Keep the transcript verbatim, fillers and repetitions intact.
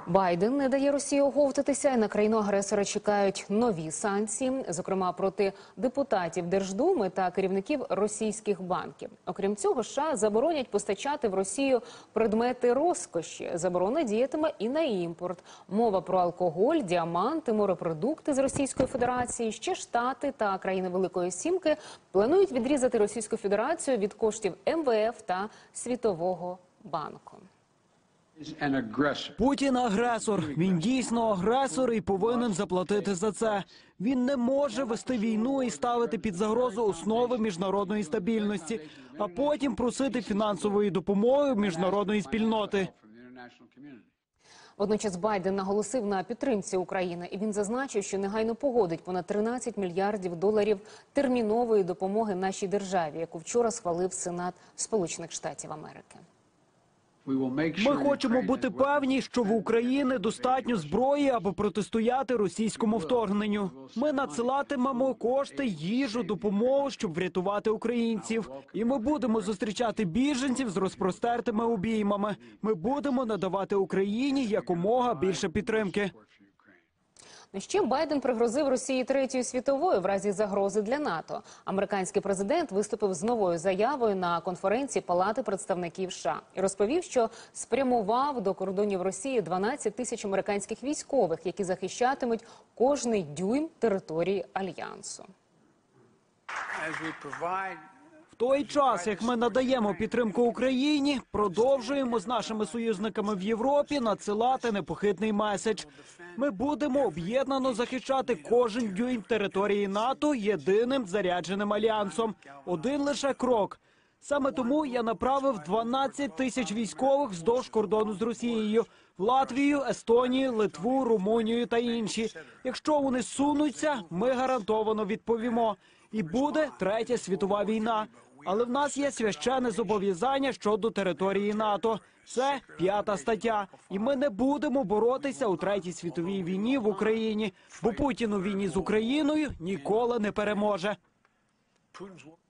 Байден не дає Росії оговтатися, і на країну-агресора чекають нові санкції, зокрема проти депутатів Держдуми та керівників російських банків. Окрім цього, США заборонять постачати в Росію предмети розкоші. Заборона діятиме і на імпорт. Мова про алкоголь, діаманти, морепродукти з Російської Федерації. Ще Штати та країни Великої Сімки планують відрізати Російську Федерацію від коштів ем ве еф та Світового банку. Путін – агресор. Він дійсно агресор і повинен заплатити за це. Він не може вести війну і ставити під загрозу основи міжнародної стабільності, а потім просити фінансової допомоги міжнародної спільноти. Водночас Байден наголосив на підтримці України, і він зазначив, що негайно погодить понад тринадцять мільярдів доларів термінової допомоги нашій державі, яку вчора схвалив Сенат Сполучених Штатів Америки. Ми хочемо бути певні, що в Україні достатньо зброї, аби протистояти російському вторгненню. Ми надсилатимемо кошти, їжу, допомогу, щоб врятувати українців. І ми будемо зустрічати біженців з розпростертими обіймами. Ми будемо надавати Україні якомога більше підтримки. Ще Байден пригрозив Росії Третьою світовою в разі загрози для НАТО. Американський президент виступив з новою заявою на конференції Палати представників США і розповів, що спрямував до кордонів Росії дванадцять тисяч американських військових, які захищатимуть кожний дюйм території Альянсу. В той час, як ми надаємо підтримку Україні, продовжуємо з нашими союзниками в Європі надсилати непохитний меседж. Ми будемо об'єднано захищати кожен дюйм території НАТО єдиним зарядженим альянсом. Один лише крок. Саме тому я направив дванадцять тисяч військових вздовж кордону з Росією – в Латвію, Естонію, Литву, Румунію та інші. Якщо вони сунуться, ми гарантовано відповімо. І буде Третя світова війна. Але в нас є священне зобов'язання щодо території НАТО. Це п'ята стаття. І ми не будемо боротися у Третій світовій війні в Україні, бо Путін у війні з Україною ніколи не переможе.